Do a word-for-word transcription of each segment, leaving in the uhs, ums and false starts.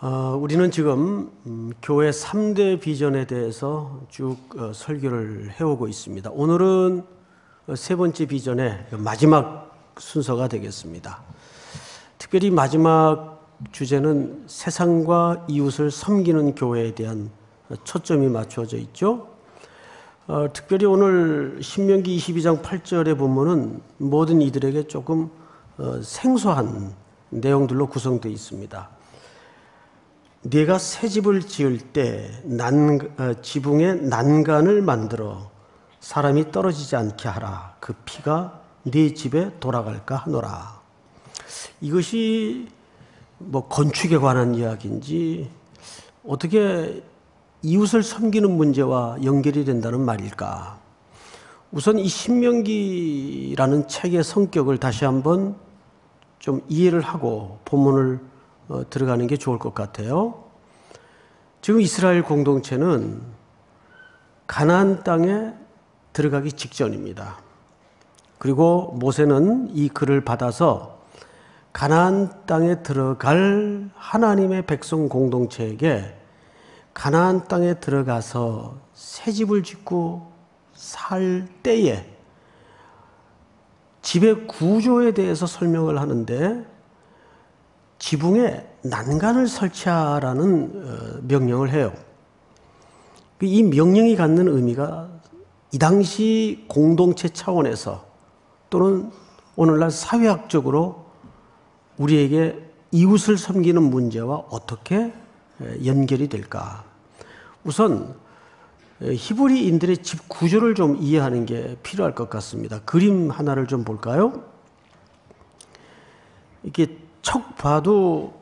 어, 우리는 지금 음, 교회 삼 대 비전에 대해서 쭉 어, 설교를 해오고 있습니다. 오늘은 세 번째 비전의 마지막 순서가 되겠습니다. 특별히 마지막 주제는 세상과 이웃을 섬기는 교회에 대한 초점이 맞춰져 있죠. 어, 특별히 오늘 신명기 이십이 장 팔 절의 본문은 모든 이들에게 조금 어, 생소한 내용들로 구성되어 있습니다. 네가 새 집을 지을 때 난, 어, 지붕에 난간을 만들어 사람이 떨어지지 않게 하라. 그 피가 네 집에 돌아갈까 하노라. 이것이 뭐 건축에 관한 이야기인지 어떻게 이웃을 섬기는 문제와 연결이 된다는 말일까? 우선 이 신명기라는 책의 성격을 다시 한번 좀 이해를 하고 본문을 어, 들어가는 게 좋을 것 같아요. 지금 이스라엘 공동체는 가나안 땅에 들어가기 직전입니다. 그리고 모세는 이 글을 받아서 가나안 땅에 들어갈 하나님의 백성 공동체에게 가나안 땅에 들어가서 새 집을 짓고 살 때에 집의 구조에 대해서 설명을 하는데 지붕에 난간을 설치하라는 명령을 해요. 이 명령이 갖는 의미가 이 당시 공동체 차원에서 또는 오늘날 사회학적으로 우리에게 이웃을 섬기는 문제와 어떻게 연결이 될까? 우선 히브리인들의 집 구조를 좀 이해하는 게 필요할 것 같습니다. 그림 하나를 좀 볼까요? 이게 척 봐도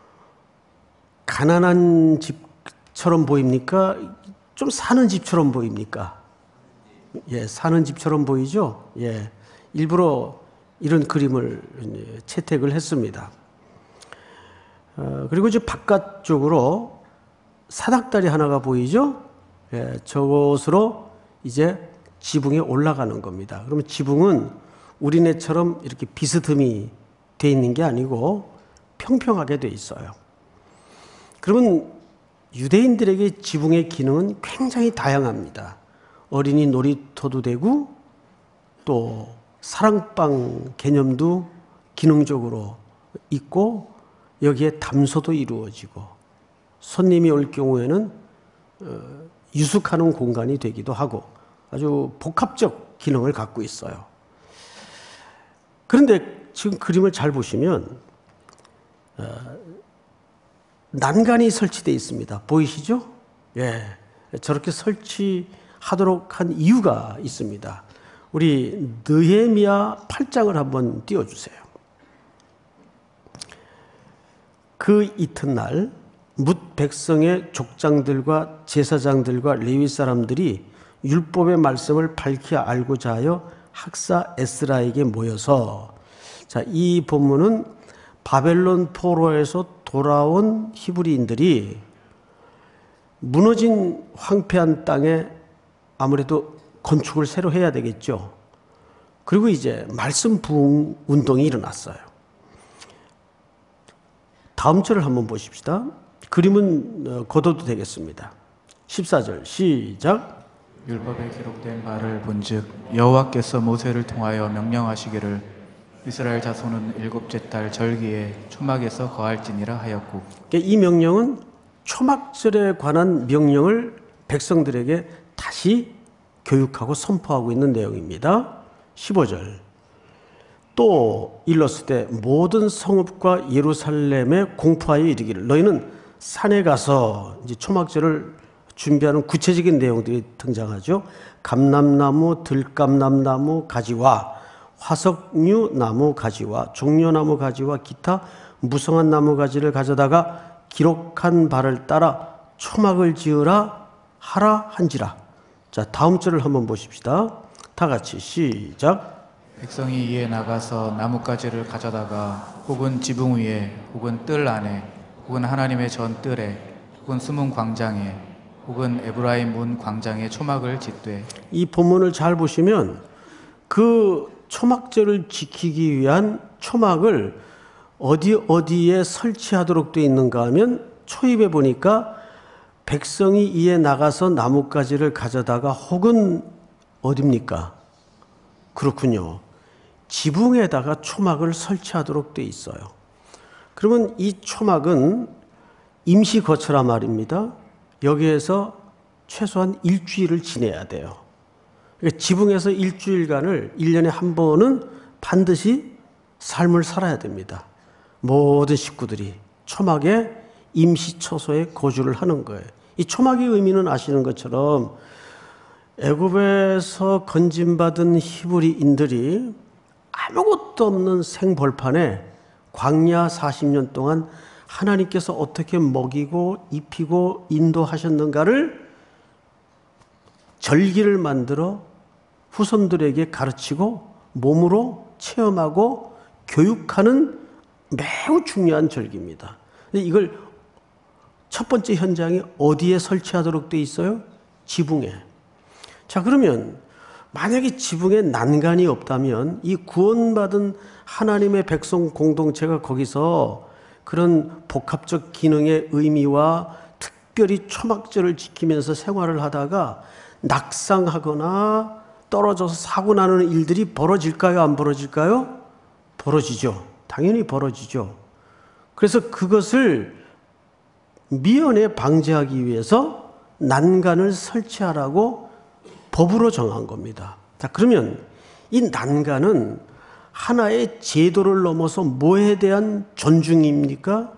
가난한 집처럼 보입니까? 좀 사는 집처럼 보입니까? 예, 사는 집처럼 보이죠? 예, 일부러 이런 그림을 채택을 했습니다. 어, 그리고 이제 바깥쪽으로 사닥다리 하나가 보이죠? 예, 저것으로 이제 지붕에 올라가는 겁니다. 그러면 지붕은 우리네처럼 이렇게 비스듬히 돼 있는 게 아니고 평평하게 돼 있어요. 그러면 유대인들에게 지붕의 기능은 굉장히 다양합니다. 어린이 놀이터도 되고 또 사랑방 개념도 기능적으로 있고 여기에 담소도 이루어지고 손님이 올 경우에는 유숙하는 공간이 되기도 하고 아주 복합적 기능을 갖고 있어요. 그런데 지금 그림을 잘 보시면 어, 난간이 설치되어 있습니다. 보이시죠? 예, 저렇게 설치하도록 한 이유가 있습니다. 우리 느헤미야 팔 장을 한번 띄워주세요. 그 이튿날 뭇 백성의 족장들과 제사장들과 레위 사람들이 율법의 말씀을 밝히 알고자 하여 학사 에스라에게 모여서, 자, 이 본문은 바벨론 포로에서 돌아온 히브리인들이 무너진 황폐한 땅에 아무래도 건축을 새로 해야 되겠죠. 그리고 이제 말씀 부흥 운동이 일어났어요. 다음 절을 한번 보십시다. 그림은 걷어도 되겠습니다. 십사 절 시작. 율법에 기록된 바를 본즉 여호와께서 모세를 통하여 명령하시기를 이스라엘 자손은 일곱째 달 절기에 초막에서 거할지니라 하였고, 이 명령은 초막절에 관한 명령을 백성들에게 다시 교육하고 선포하고 있는 내용입니다. 십오 절. 또 일렀을 모든 성읍과 예루살렘에 공포하여 이르기를 너희는 산에 가서 이제 초막절을 준비하는 구체적인 내용들이 등장하죠. 감람나무, 들감람나무 가지와 화석류 나무 가지와 종려나무 가지와 기타 무성한 나무 가지를 가져다가 기록한 바를 따라 초막을 지으라 하라 한지라. 자, 다음 절을 한번 보십시다. 다 같이 시작. 백성이 이에 나가서 나뭇가지를 가져다가 혹은 지붕 위에 혹은 뜰 안에 혹은 하나님의 전 뜰에 혹은 수문 광장에 혹은 에브라임 문 광장에 초막을 짓되, 이 본문을 잘 보시면 그 초막절을 지키기 위한 초막을 어디 어디에 설치하도록 되어 있는가 하면 초입에 보니까 백성이 이에 나가서 나뭇가지를 가져다가 혹은 어딥니까? 그렇군요. 지붕에다가 초막을 설치하도록 돼 있어요. 그러면 이 초막은 임시 거처란 말입니다. 여기에서 최소한 일주일을 지내야 돼요. 그러니까 지붕에서 일주일간을 일 년에 한 번은 반드시 삶을 살아야 됩니다. 모든 식구들이 초막에 임시 처소에 거주를 하는 거예요. 이 초막의 의미는 아시는 것처럼 애굽에서 건진받은 히브리인들이 아무것도 없는 생벌판에 광야 사십 년 동안 하나님께서 어떻게 먹이고 입히고 인도하셨는가를 절기를 만들어 후손들에게 가르치고 몸으로 체험하고 교육하는 매우 중요한 절기입니다. 이걸 첫 번째 현장이 어디에 설치하도록 돼 있어요? 지붕에. 자, 그러면 만약에 지붕에 난간이 없다면 이 구원받은 하나님의 백성 공동체가 거기서 그런 복합적 기능의 의미와 특별히 초막절을 지키면서 생활을 하다가 낙상하거나 떨어져서 사고 나는 일들이 벌어질까요? 안 벌어질까요? 벌어지죠. 당연히 벌어지죠. 그래서 그것을 미연에 방지하기 위해서 난간을 설치하라고 법으로 정한 겁니다. 자, 그러면 이 난간은 하나의 제도를 넘어서 뭐에 대한 존중입니까?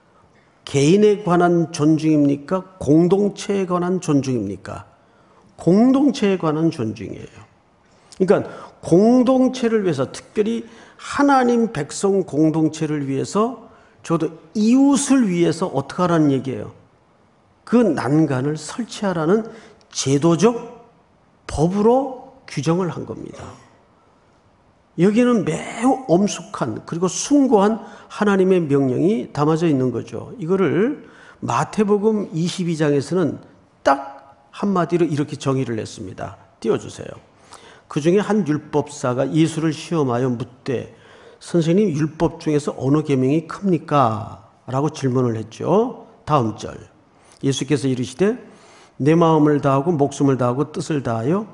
개인에 관한 존중입니까? 공동체에 관한 존중입니까? 공동체에 관한 존중이에요. 그러니까 공동체를 위해서, 특별히 하나님 백성 공동체를 위해서, 저도 이웃을 위해서 어떻게 하라는 얘기예요? 그 난간을 설치하라는 제도적 법으로 규정을 한 겁니다. 여기에는 매우 엄숙한 그리고 숭고한 하나님의 명령이 담아져 있는 거죠. 이거를 마태복음 이십이 장에서는 딱 한마디로 이렇게 정의를 했습니다. 띄워주세요. 그 중에 한 율법사가 예수를 시험하여 묻되 선생님, 율법 중에서 어느 계명이 큽니까? 라고 질문을 했죠. 다음 절. 예수께서 이르시되 내 마음을 다하고 목숨을 다하고 뜻을 다하여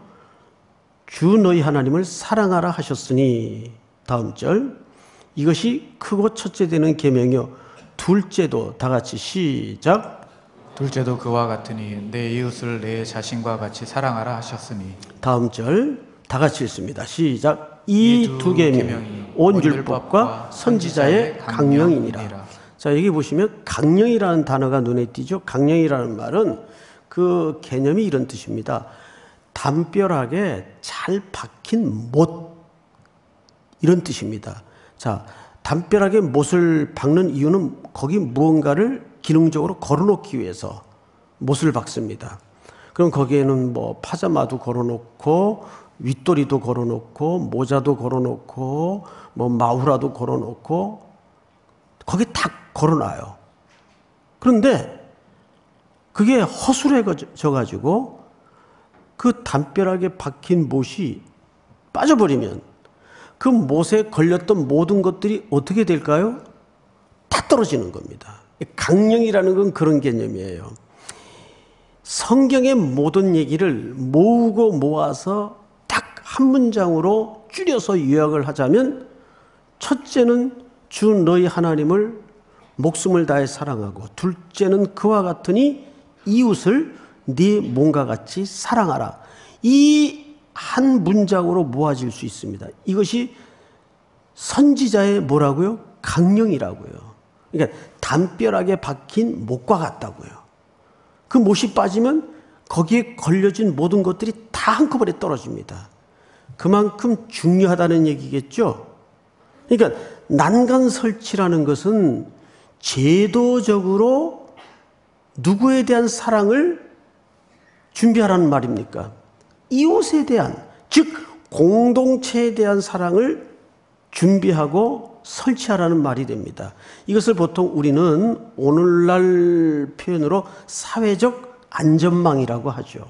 주 너희 하나님을 사랑하라 하셨으니. 다음 절. 이것이 크고 첫째 되는 계명이요 둘째도 다 같이 시작. 둘째도 그와 같으니 내 이웃을 내 자신과 같이 사랑하라 하셨으니. 다음 절 다 같이 읽습니다. 시작. 이 두 계명이 온 율법과 선지자의 강령이니라. 자, 여기 보시면 강령이라는 단어가 눈에 띄죠. 강령이라는 말은 그 개념이 이런 뜻입니다. 담벼락에 잘 박힌 못, 이런 뜻입니다. 자, 담벼락에 못을 박는 이유는 거기 무언가를 기능적으로 걸어놓기 위해서 못을 박습니다. 그럼 거기에는 뭐 파자마도 걸어놓고 윗도리도 걸어놓고 모자도 걸어놓고 뭐 마후라도 걸어놓고 거기 딱 걸어놔요. 그런데 그게 허술해져 가지고 그 담벼락에 박힌 못이 빠져버리면 그 못에 걸렸던 모든 것들이 어떻게 될까요? 다 떨어지는 겁니다. 강령이라는 건 그런 개념이에요. 성경의 모든 얘기를 모으고 모아서 딱 한 문장으로 줄여서 요약을 하자면, 첫째는 주 너희 하나님을 목숨을 다해 사랑하고, 둘째는 그와 같으니 이웃을 네 몸과 같이 사랑하라. 이 한 문장으로 모아질 수 있습니다. 이것이 선지자의 뭐라고요? 강령이라고요. 그러니까 담벼락에 박힌 못과 같다고요. 그 못이 빠지면 거기에 걸려진 모든 것들이 다 한꺼번에 떨어집니다. 그만큼 중요하다는 얘기겠죠. 그러니까 난간 설치라는 것은 제도적으로 누구에 대한 사랑을 준비하라는 말입니까? 이웃에 대한, 즉 공동체에 대한 사랑을 준비하고 설치하라는 말이 됩니다. 이것을 보통 우리는 오늘날 표현으로 사회적 안전망이라고 하죠.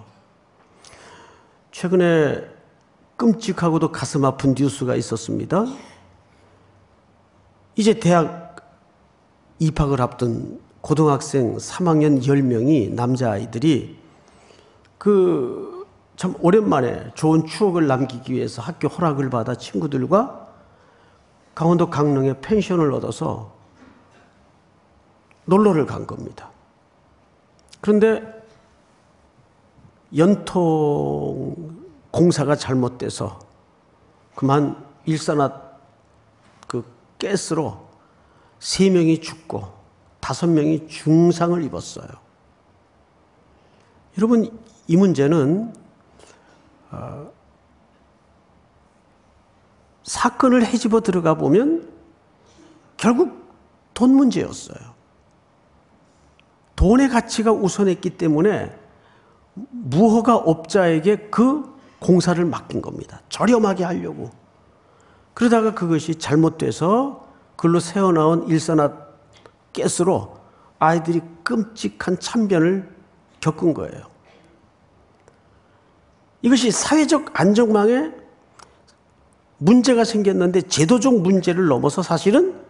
최근에 끔찍하고도 가슴 아픈 뉴스가 있었습니다. 이제 대학 입학을 앞둔 고등학생 삼 학년 열 명이 남자아이들이 그 참 오랜만에 좋은 추억을 남기기 위해서 학교 허락을 받아 친구들과 강원도 강릉에 펜션을 얻어서 놀러를 간 겁니다. 그런데 연통 공사가 잘못돼서 그만 일산화 그 가스로 세 명이 죽고 다섯 명이 중상을 입었어요. 여러분, 이 문제는 어, 사건을 헤집어 들어가 보면 결국 돈 문제였어요. 돈의 가치가 우선했기 때문에 무허가 업자에게 그 공사를 맡긴 겁니다. 저렴하게 하려고. 그러다가 그것이 잘못돼서 그걸로 새어나온 일산화 가스로 아이들이 끔찍한 참변을 겪은 거예요. 이것이 사회적 안전망에 문제가 생겼는데 제도적 문제를 넘어서 사실은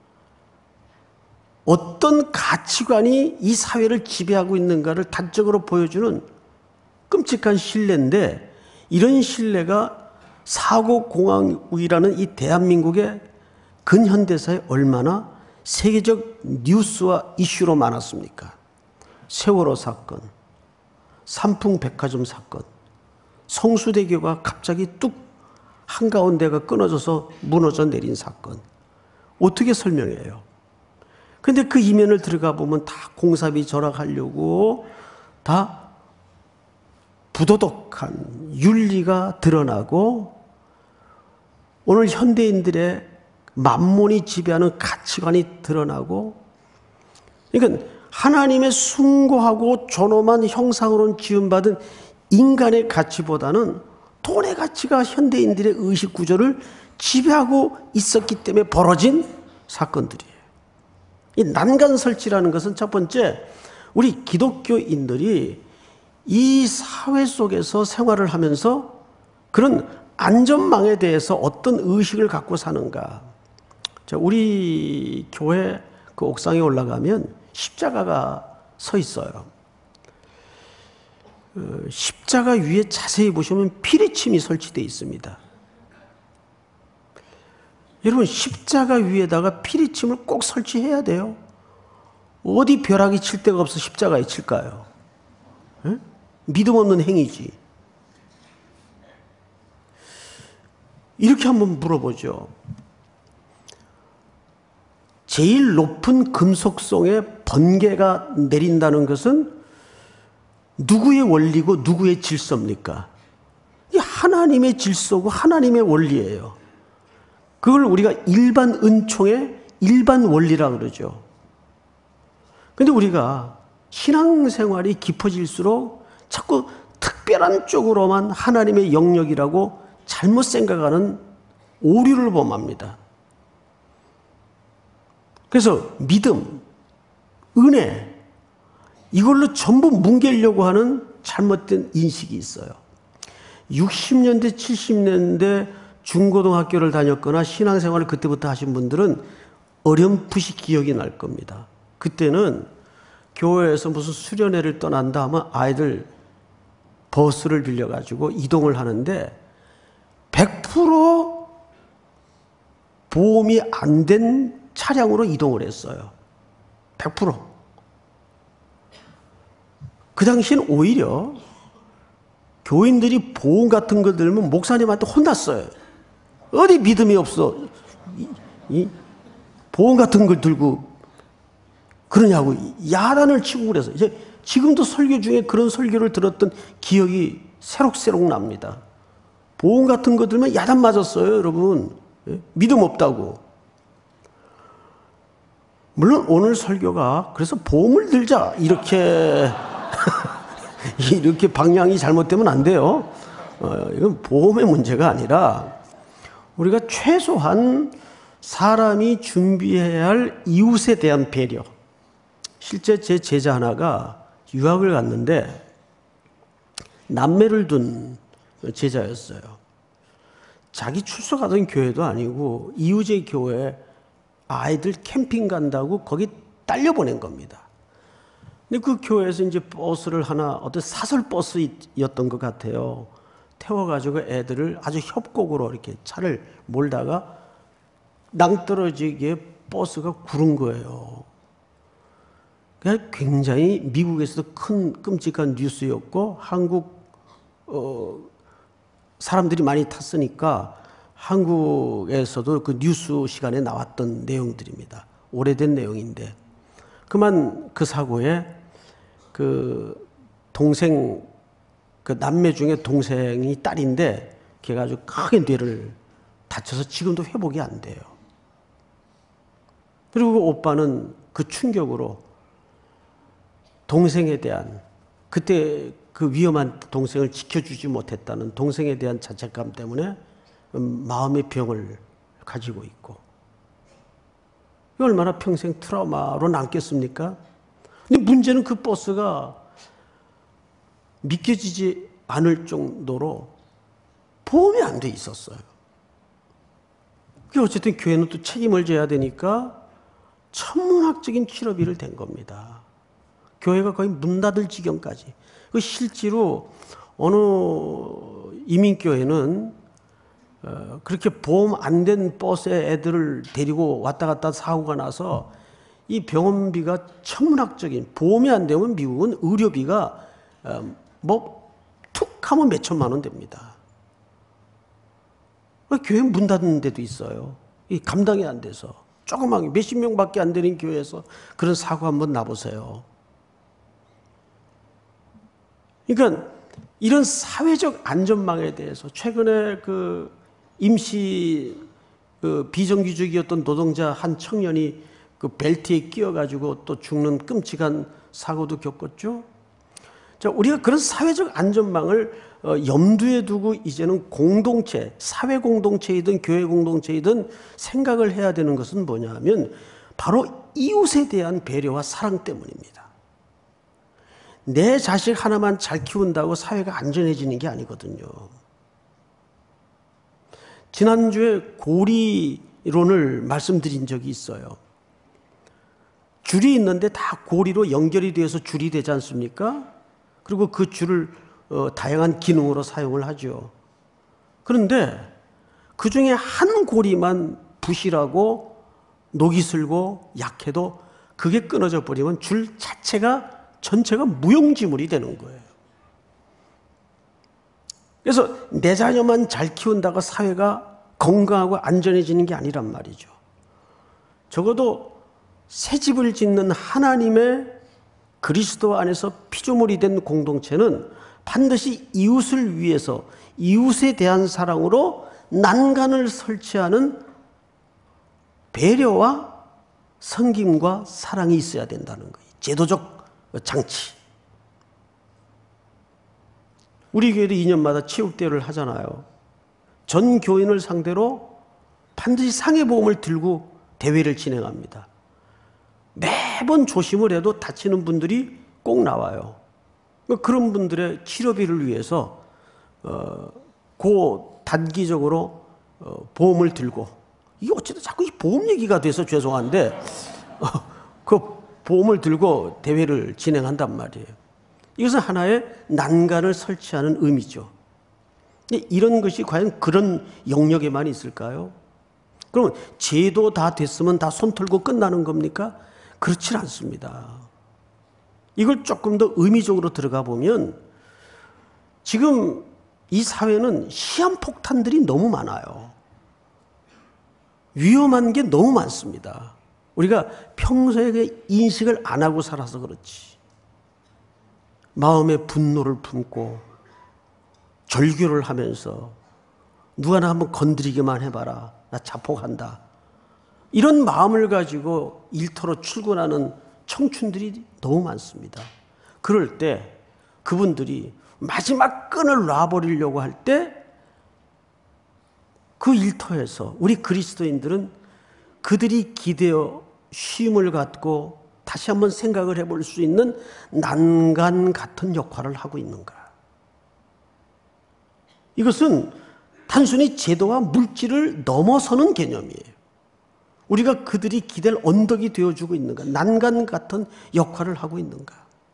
어떤 가치관이 이 사회를 지배하고 있는가를 단적으로 보여주는 끔찍한 신뢰인데, 이런 신뢰가 사고공황위라는 이 대한민국의 근현대사에 얼마나 세계적 뉴스와 이슈로 많았습니까? 세월호 사건, 삼풍백화점 사건, 성수대교가 갑자기 뚝 한가운데가 끊어져서 무너져 내린 사건. 어떻게 설명해요? 근데 그 이면을 들어가 보면 다 공사비 절약하려고 다 부도덕한 윤리가 드러나고 오늘 현대인들의 만몬이 지배하는 가치관이 드러나고, 그러니까 하나님의 숭고하고 존엄한 형상으로 지음받은 인간의 가치보다는 돈의 가치가 현대인들의 의식 구조를 지배하고 있었기 때문에 벌어진 사건들이에요. 이 난간 설치라는 것은 첫 번째, 우리 기독교인들이 이 사회 속에서 생활을 하면서 그런 안전망에 대해서 어떤 의식을 갖고 사는가. 자, 우리 교회 그 옥상에 올라가면 십자가가 서 있어요. 십자가 위에 자세히 보시면 피리침이 설치되어 있습니다. 여러분, 십자가 위에다가 피리침을 꼭 설치해야 돼요. 어디 벼락이 칠 데가 없어 십자가에 칠까요? 에? 믿음 없는 행위지. 이렇게 한번 물어보죠. 제일 높은 금속성에 번개가 내린다는 것은 누구의 원리고 누구의 질서입니까? 이 하나님의 질서고 하나님의 원리예요. 그걸 우리가 일반 은총의 일반 원리라고 그러죠. 그런데 우리가 신앙생활이 깊어질수록 자꾸 특별한 쪽으로만 하나님의 영역이라고 잘못 생각하는 오류를 범합니다. 그래서 믿음, 은혜, 이걸로 전부 뭉개려고 하는 잘못된 인식이 있어요. 육십 년대, 칠십 년대 중고등학교를 다녔거나 신앙생활을 그때부터 하신 분들은 어렴풋이 기억이 날 겁니다. 그때는 교회에서 무슨 수련회를 떠난다 하면 아이들 버스를 빌려가지고 이동을 하는데 백 퍼센트 보험이 안 된 차량으로 이동을 했어요. 백 퍼센트. 그 당시엔 오히려 교인들이 보험 같은 걸 들면 목사님한테 혼났어요. 어디 믿음이 없어. 이, 이 보험 같은 걸 들고 그러냐고 야단을 치고 그래서 이제 지금도 설교 중에 그런 설교를 들었던 기억이 새록새록 납니다. 보험 같은 거 들면 야단 맞았어요, 여러분. 예? 믿음 없다고. 물론 오늘 설교가 그래서 보험을 들자 이렇게 이렇게 방향이 잘못되면 안 돼요. 어, 이건 보험의 문제가 아니라 우리가 최소한 사람이 준비해야 할 이웃에 대한 배려. 실제 제 제자 하나가 유학을 갔는데 남매를 둔 제자였어요. 자기 출석하던 교회도 아니고 이웃의 교회 아이들 캠핑 간다고 거기 딸려 보낸 겁니다. 근데 그 교회에서 이제 버스를 하나, 어떤 사설 버스였던 것 같아요. 태워가지고 애들을 아주 협곡으로 이렇게 차를 몰다가 낭떠러지게 버스가 구른 거예요. 그러니까 굉장히 미국에서도 큰 끔찍한 뉴스였고, 한국 어, 사람들이 많이 탔으니까 한국에서도 그 뉴스 시간에 나왔던 내용들입니다. 오래된 내용인데, 그만 그 사고에 그 동생, 그 남매 중에 동생이 딸인데 걔가 아주 크게 뇌를 다쳐서 지금도 회복이 안 돼요. 그리고 그 오빠는 그 충격으로 동생에 대한, 그때 그 위험한 동생을 지켜주지 못했다는 동생에 대한 자책감 때문에 마음의 병을 가지고 있고, 이 얼마나 평생 트라우마로 남겠습니까? 근데 문제는 그 버스가 믿겨지지 않을 정도로 보험이 안 돼 있었어요. 어쨌든 교회는 또 책임을 져야 되니까 천문학적인 치료비를 댄 겁니다. 교회가 거의 문 닫을 지경까지. 실제로 어느 이민교회는 그렇게 보험 안 된 버스에 애들을 데리고 왔다 갔다 사고가 나서 이 병원비가 천문학적인, 보험이 안 되면 미국은 의료비가 뭐 툭 하면 몇 천만 원 됩니다. 교회 문 닫는 데도 있어요. 이 감당이 안 돼서. 조그맣게 몇십 명밖에 안 되는 교회에서 그런 사고 한번 나보세요. 그러니까 이런 사회적 안전망에 대해서 최근에 그 임시 그 비정규직이었던 노동자 한 청년이 그 벨트에 끼어가지고 또 죽는 끔찍한 사고도 겪었죠. 자, 우리가 그런 사회적 안전망을 어, 염두에 두고 이제는 공동체, 사회 공동체이든 교회 공동체이든 생각을 해야 되는 것은 뭐냐면 바로 이웃에 대한 배려와 사랑 때문입니다. 내 자식 하나만 잘 키운다고 사회가 안전해지는 게 아니거든요. 지난주에 고리론을 말씀드린 적이 있어요. 줄이 있는데 다 고리로 연결이 되어서 줄이 되지 않습니까? 그리고 그 줄을 어, 다양한 기능으로 사용을 하죠. 그런데 그 중에 한 고리만 부실하고 녹이 슬고 약해도 그게 끊어져 버리면 줄 자체가 전체가 무용지물이 되는 거예요. 그래서 내 자녀만 잘 키운다고 사회가 건강하고 안전해지는 게 아니란 말이죠. 적어도 새 집을 짓는 하나님의 그리스도 안에서 피조물이 된 공동체는 반드시 이웃을 위해서 이웃에 대한 사랑으로 난간을 설치하는 배려와 섬김과 사랑이 있어야 된다는 거예요. 제도적 장치. 우리 교회도 이 년마다 체육대회를 하잖아요. 전 교인을 상대로 반드시 상해보험을 들고 대회를 진행합니다. 매번 조심을 해도 다치는 분들이 꼭 나와요. 그런 분들의 치료비를 위해서 어, 고 단기적으로 어, 보험을 들고, 이게 어쨌든 자꾸 이 보험 얘기가 돼서 죄송한데 어, 그 보험을 들고 대회를 진행한단 말이에요. 이것은 하나의 난간을 설치하는 의미죠. 이런 것이 과연 그런 영역에만 있을까요? 그러면 제도 다 됐으면 다 손 털고 끝나는 겁니까? 그렇지 않습니다. 이걸 조금 더 의미적으로 들어가 보면 지금 이 사회는 시한폭탄들이 너무 많아요. 위험한 게 너무 많습니다. 우리가 평소에 인식을 안 하고 살아서 그렇지. 마음의 분노를 품고 절규를 하면서 누가 나 한번 건드리기만 해봐라, 나 자폭한다, 이런 마음을 가지고 일터로 출근하는 청춘들이 너무 많습니다. 그럴 때 그분들이 마지막 끈을 놔버리려고 할 때 그 일터에서 우리 그리스도인들은 그들이 기대어 쉼을 갖고 다시 한번 생각을 해볼 수 있는 난간 같은 역할을 하고 있는가. 이것은 단순히 제도와 물질을 넘어서는 개념이에요. 우리가 그들이 기댈 언덕이 되어주고 있는가? 난간 같은 역할을 하고 있는가?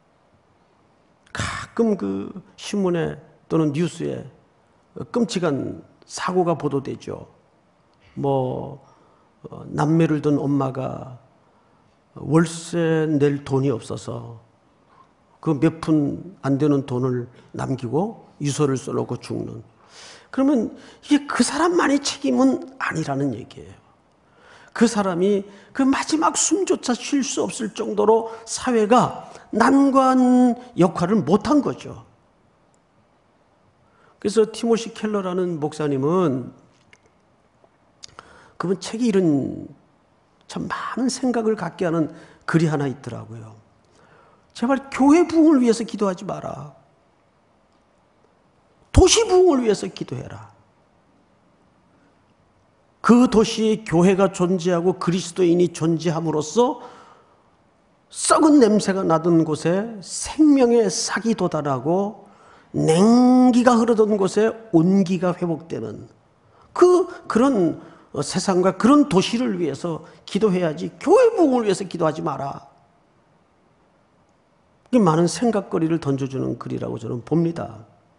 가끔 그 신문에 또는 뉴스에 끔찍한 사고가 보도되죠. 뭐 남매를 둔 엄마가 월세 낼 돈이 없어서 그 몇 푼 안 되는 돈을 남기고 유서를 써놓고 죽는. 그러면 이게 그 사람만의 책임은 아니라는 얘기예요. 그 사람이 그 마지막 숨조차 쉴 수 없을 정도로 사회가 난관 역할을 못한 거죠. 그래서 티모시 켈러라는 목사님은 그분 책에 이런 참 많은 생각을 갖게 하는 글이 하나 있더라고요. 제발 교회 부흥을 위해서 기도하지 마라. 도시 부흥을 위해서 기도해라. 그 도시에 교회가 존재하고 그리스도인이 존재함으로써 썩은 냄새가 나던 곳에 생명의 싹이 돋아나고 냉기가 흐르던 곳에 온기가 회복되는 그 그런 세상과 그런 도시를 위해서 기도해야지 교회 부흥을 위해서 기도하지 마라. 이게 많은 생각거리를 던져주는 글이라고 저는 봅니다.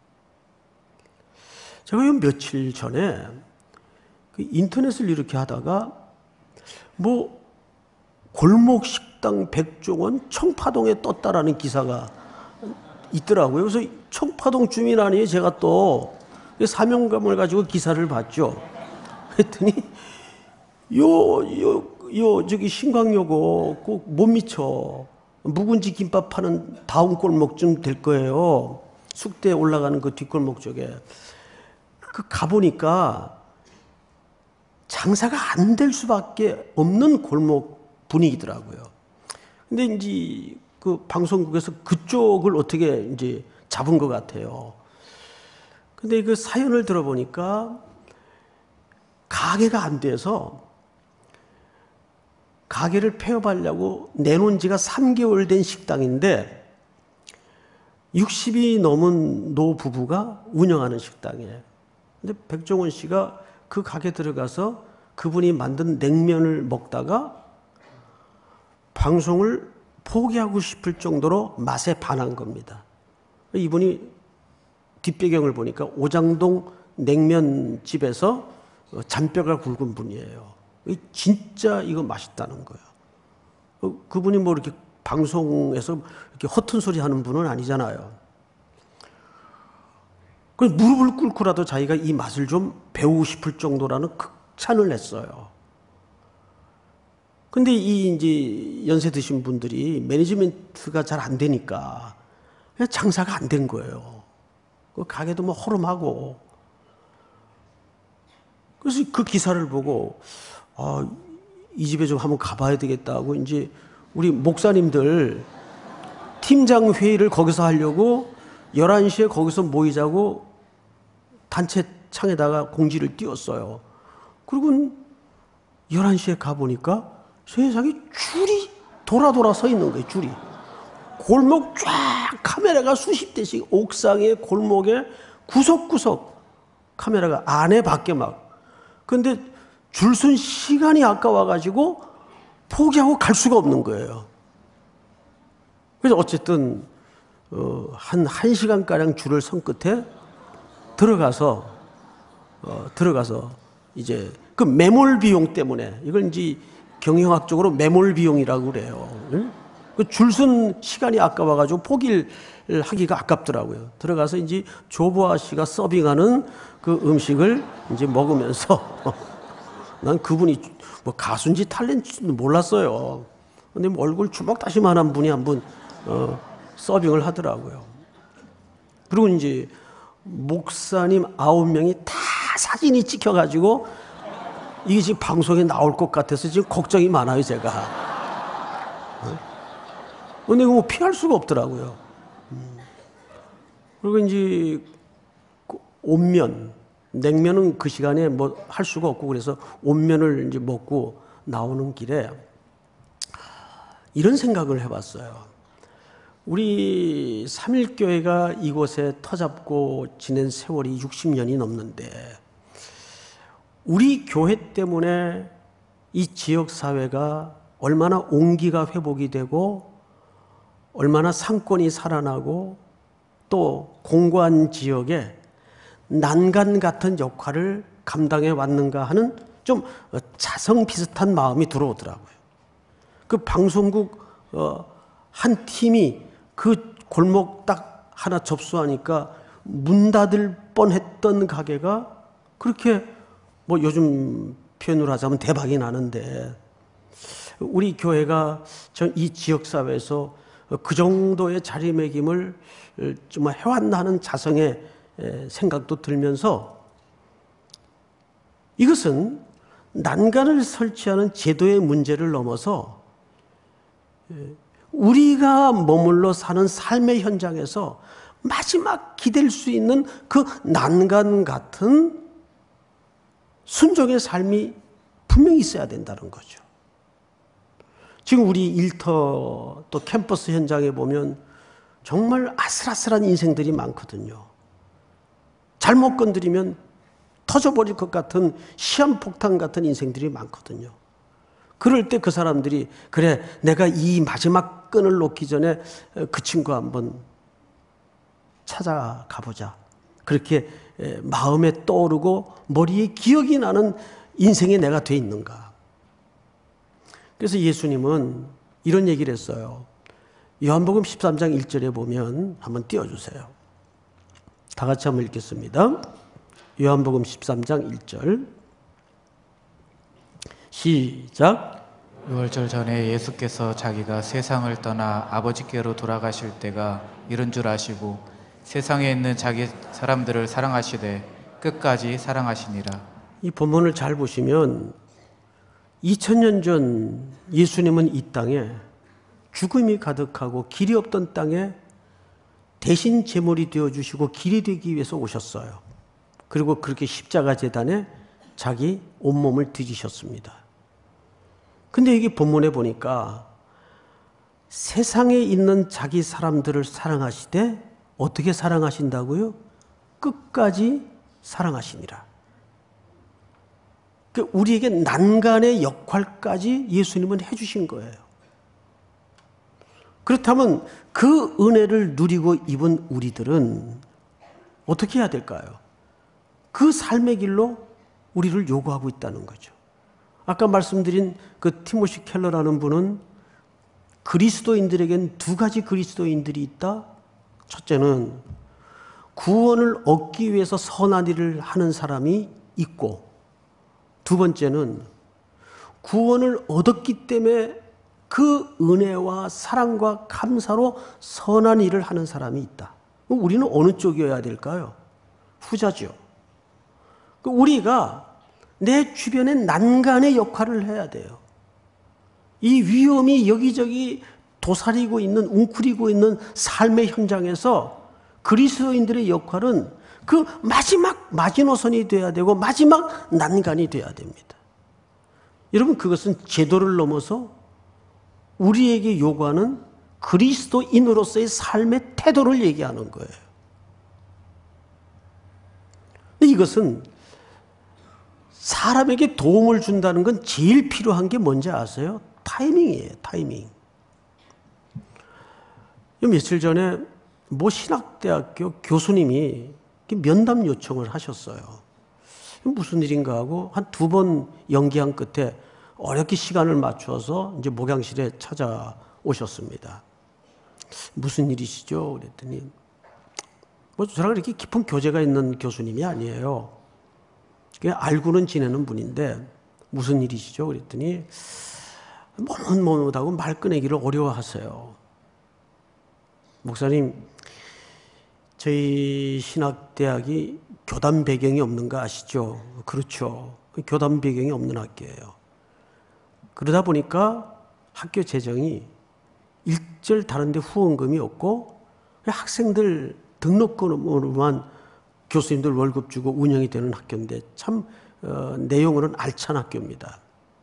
제가 요 며칠 전에 그 인터넷을 이렇게 하다가 뭐 골목 식당 백종원 청파동에 떴다라는 기사가 있더라고요. 그래서 청파동 주민 아니에요. 제가 또 사명감을 가지고 기사를 봤죠. 했더니 요, 요, 요 저기 신광요거 꼭 못 미쳐. 묵은지 김밥 파는 다음 골목쯤 될 거예요. 숙대에 올라가는 그 뒷골목 쪽에. 그 가보니까 장사가 안 될 수밖에 없는 골목 분위기더라고요. 근데 이제 그 방송국에서 그쪽을 어떻게 이제 잡은 것 같아요. 근데 그 사연을 들어보니까 가게가 안 돼서 가게를 폐업하려고 내놓은 지가 삼 개월 된 식당인데 육십이 넘은 노부부가 운영하는 식당이에요. 근데 백종원 씨가 그 가게 들어가서 그분이 만든 냉면을 먹다가 방송을 포기하고 싶을 정도로 맛에 반한 겁니다. 이분이 뒷배경을 보니까 오장동 냉면집에서 잔뼈가 굵은 분이에요. 진짜 이거 맛있다는 거예요. 그분이 뭐 이렇게 방송에서 이렇게 허튼 소리 하는 분은 아니잖아요. 그래서 무릎을 꿇고라도 자기가 이 맛을 좀 배우고 싶을 정도라는 극찬을 했어요. 근데 이 이제 연세 드신 분들이 매니지먼트가 잘 안 되니까 그냥 장사가 안 된 거예요. 그 가게도 뭐 허름하고. 그래서 그 기사를 보고 아, 이 집에 좀 한번 가봐야 되겠다고 이제 우리 목사님들 팀장 회의를 거기서 하려고 열한 시에 거기서 모이자고 단체 창에다가 공지를 띄웠어요. 그리고 열한 시에 가보니까 세상에 줄이 돌아 돌아 서 있는 거예요. 줄이. 골목 쫙 카메라가 수십 대씩 옥상에 골목에 구석구석 카메라가 안에 밖에 막. 근데 줄 쓴 시간이 아까워가지고 포기하고 갈 수가 없는 거예요. 그래서 어쨌든 어, 한, 한 시간가량 줄을 선 끝에 들어가서, 어, 들어가서 이제 그 매몰 비용 때문에 이걸 이제 경영학적으로 매몰 비용이라고 그래요. 응? 그 줄 쓴 시간이 아까워가지고 포기를 하기가 아깝더라고요. 들어가서 이제 조보아 씨가 서빙하는 그 음식을 이제 먹으면서 난 그분이 뭐 가수인지 탤런트인지 몰랐어요. 근데 뭐 얼굴 주먹다시만한 분이 한 분, 어, 서빙을 하더라고요. 그리고 이제 목사님 아홉 명이 다 사진이 찍혀가지고 이게 지금 방송에 나올 것 같아서 지금 걱정이 많아요, 제가. 근데 뭐 피할 수가 없더라고요. 그리고 이제 온면, 냉면은 그 시간에 뭐 할 수가 없고 그래서 온면을 이제 먹고 나오는 길에 이런 생각을 해봤어요. 우리 삼일교회가 이곳에 터잡고 지낸 세월이 육십 년이 넘는데 우리 교회 때문에 이 지역 사회가 얼마나 온기가 회복이 되고 얼마나 상권이 살아나고 또 공고한 지역에 난간 같은 역할을 감당해 왔는가 하는 좀 자성 비슷한 마음이 들어오더라고요. 그 방송국 한 팀이 그 골목 딱 하나 접수하니까 문 닫을 뻔했던 가게가 그렇게 뭐 요즘 표현으로 하자면 대박이 나는데, 우리 교회가 이 지역사회에서 그 정도의 자리매김을 좀 해왔나 하는 자성의 생각도 들면서, 이것은 난간을 설치하는 제도의 문제를 넘어서 우리가 머물러 사는 삶의 현장에서 마지막 기댈 수 있는 그 난간 같은 순종의 삶이 분명히 있어야 된다는 거죠. 지금 우리 일터 또 캠퍼스 현장에 보면 정말 아슬아슬한 인생들이 많거든요. 잘못 건드리면 터져버릴 것 같은 시한폭탄 같은 인생들이 많거든요. 그럴 때 그 사람들이, 그래, 내가 이 마지막 끈을 놓기 전에 그 친구 한번 찾아가 보자. 그렇게 마음에 떠오르고 머리에 기억이 나는 인생의 내가 돼 있는가. 그래서 예수님은 이런 얘기를 했어요. 요한복음 십삼 장 일 절에 보면 한번 띄워주세요. 다 같이 한번 읽겠습니다. 요한복음 십삼 장 일 절 시작. 유월절 전에 예수께서 자기가 세상을 떠나 아버지께로 돌아가실 때가 이른 줄 아시고 세상에 있는 자기 사람들을 사랑하시되 끝까지 사랑하시니라. 이 본문을 잘 보시면 이천 년 전 예수님은 이 땅에 죽음이 가득하고 길이 없던 땅에 대신 제물이 되어주시고 길이 되기 위해서 오셨어요. 그리고 그렇게 십자가 제단에 자기 온몸을 뒤지셨습니다. 근데 이게 본문에 보니까 세상에 있는 자기 사람들을 사랑하시되 어떻게 사랑하신다고요? 끝까지 사랑하시니라. 우리에게 난간의 역할까지 예수님은 해주신 거예요. 그렇다면 그 은혜를 누리고 입은 우리들은 어떻게 해야 될까요? 그 삶의 길로 우리를 요구하고 있다는 거죠. 아까 말씀드린 그 티모시 켈러라는 분은 그리스도인들에겐 두 가지 그리스도인들이 있다. 첫째는 구원을 얻기 위해서 선한 일을 하는 사람이 있고, 두 번째는 구원을 얻었기 때문에 그 은혜와 사랑과 감사로 선한 일을 하는 사람이 있다. 우리는 어느 쪽이어야 될까요? 후자죠. 우리가 내 주변에 난간의 역할을 해야 돼요. 이 위험이 여기저기 도사리고 있는, 웅크리고 있는 삶의 현장에서 그리스도인들의 역할은 그 마지막 마지노선이 돼야 되고 마지막 난간이 돼야 됩니다. 여러분, 그것은 제도를 넘어서 우리에게 요구하는 그리스도인으로서의 삶의 태도를 얘기하는 거예요. 근데 이것은 사람에게 도움을 준다는 건 제일 필요한 게 뭔지 아세요? 타이밍이에요. 타이밍. 며칠 전에 모 신학대학교 교수님이 면담 요청을 하셨어요. 무슨 일인가 하고 한 두 번 연기한 끝에 어렵게 시간을 맞춰서 이제 목양실에 찾아오셨습니다. 무슨 일이시죠? 그랬더니 뭐 저랑 이렇게 깊은 교제가 있는 교수님이 아니에요. 그냥 알고는 지내는 분인데 무슨 일이시죠? 그랬더니 머뭇머뭇하고 말 꺼내기를 어려워하세요. 목사님, 저희 신학대학이 교단 배경이 없는 거 아시죠? 그렇죠. 교단 배경이 없는 학교예요. 그러다 보니까 학교 재정이 일절 다른 데 후원금이 없고 학생들 등록금으로만 교수님들 월급 주고 운영이 되는 학교인데 참 어, 내용으로는 알찬 학교입니다.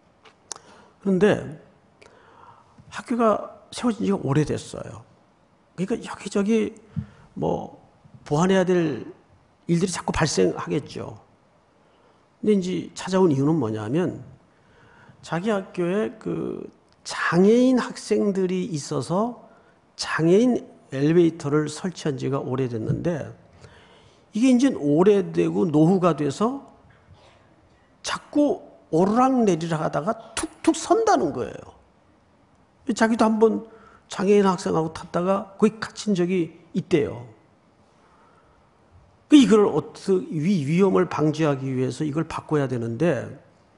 그런데 학교가 세워진 지가 오래됐어요. 그러니까 여기저기 뭐 보완해야 될 일들이 자꾸 발생하겠죠. 근데 이제 찾아온 이유는 뭐냐면 자기 학교에 그 장애인 학생들이 있어서 장애인 엘리베이터를 설치한 지가 오래됐는데 이게 이제 오래되고 노후가 돼서 자꾸 오르락내리락 하다가 툭툭 선다는 거예요. 자기도 한번 장애인 학생하고 탔다가 거기 갇힌 적이 있대요. 이걸 어떻게 위험을 방지하기 위해서 이걸 바꿔야 되는데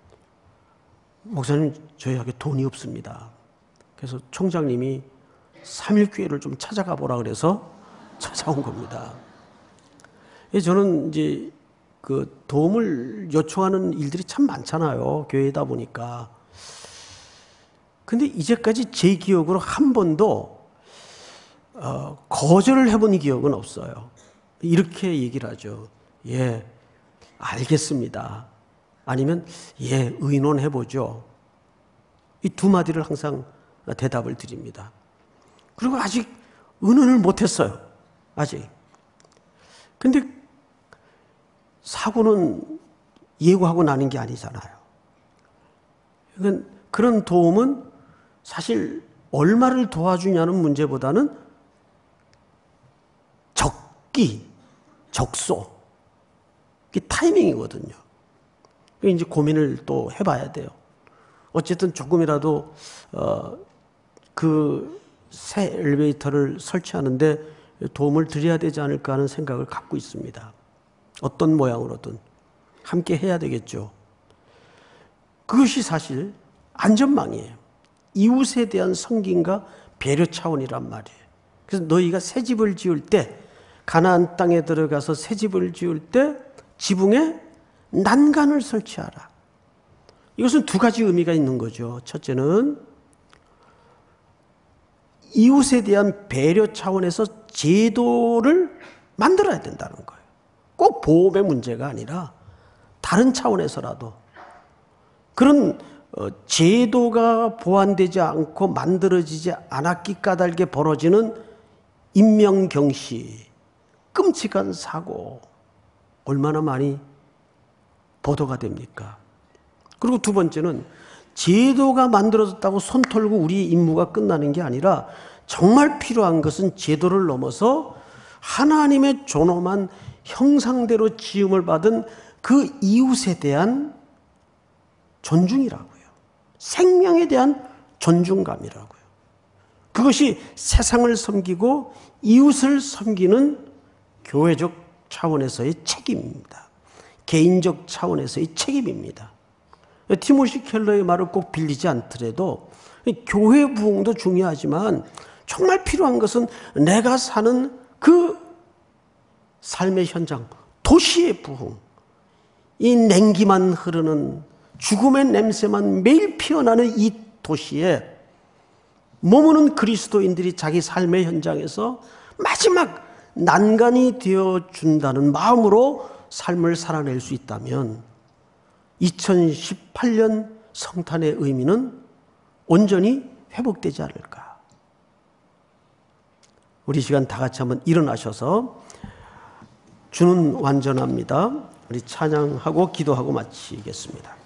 목사님 저희 학교에 돈이 없습니다. 그래서 총장님이 삼일교회를 좀 찾아가 보라 그래서 찾아온 겁니다. 저는 이제 그 도움을 요청하는 일들이 참 많잖아요. 교회다 보니까. 근데 이제까지 제 기억으로 한 번도 어, 거절을 해본 기억은 없어요. 이렇게 얘기를 하죠. 예, 알겠습니다. 아니면 예, 의논해보죠. 이 두 마디를 항상 대답을 드립니다. 그리고 아직 의논을 못했어요. 아직. 근데 사고는 예고하고 나는 게 아니잖아요. 그러니까 그런 도움은 사실 얼마를 도와주냐는 문제보다는 적기, 적소, 이게 타이밍이거든요. 이제 고민을 또 해봐야 돼요. 어쨌든 조금이라도 어, 그 새 엘리베이터를 설치하는데 도움을 드려야 되지 않을까 하는 생각을 갖고 있습니다. 어떤 모양으로든 함께 해야 되겠죠. 그것이 사실 안전망이에요. 이웃에 대한 섬김과 배려 차원이란 말이에요. 그래서 너희가 새 집을 지을 때, 가나안 땅에 들어가서 새 집을 지을 때 지붕에 난간을 설치하라. 이것은 두 가지 의미가 있는 거죠. 첫째는 이웃에 대한 배려 차원에서 제도를 만들어야 된다는 거예요. 꼭 보험의 문제가 아니라 다른 차원에서라도 그런 제도가 보완되지 않고 만들어지지 않았기 까닭에 벌어지는 인명경시, 끔찍한 사고 얼마나 많이 보도가 됩니까? 그리고 두 번째는 제도가 만들어졌다고 손 털고 우리의 임무가 끝나는 게 아니라 정말 필요한 것은 제도를 넘어서 하나님의 존엄한 형상대로 지음을 받은 그 이웃에 대한 존중이라고요. 생명에 대한 존중감이라고요. 그것이 세상을 섬기고 이웃을 섬기는 교회적 차원에서의 책임입니다. 개인적 차원에서의 책임입니다. 티모시 켈러의 말을 꼭 빌리지 않더라도 교회 부흥도 중요하지만 정말 필요한 것은 내가 사는 그 삶의 현장, 도시의 부흥, 이 냉기만 흐르는 죽음의 냄새만 매일 피어나는 이 도시에 머무는 그리스도인들이 자기 삶의 현장에서 마지막 난간이 되어준다는 마음으로 삶을 살아낼 수 있다면 이천십팔 년 성탄의 의미는 온전히 회복되지 않을까. 우리 시간 다 같이 한번 일어나셔서 주는 완전합니다. 우리 찬양하고 기도하고 마치겠습니다.